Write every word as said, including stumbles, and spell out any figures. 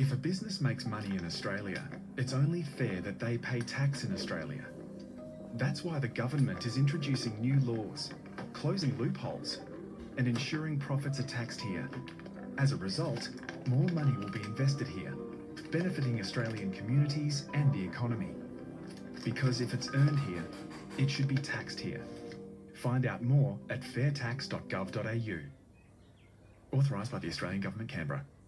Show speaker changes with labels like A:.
A: If a business makes money in Australia, it's only fair that they pay tax in Australia. That's why the government is introducing new laws, closing loopholes, and ensuring profits are taxed here. As a result, more money will be invested here, benefiting Australian communities and the economy. Because if it's earned here, it should be taxed here. Find out more at fairtax dot gov dot a u. Authorised by the Australian Government, Canberra.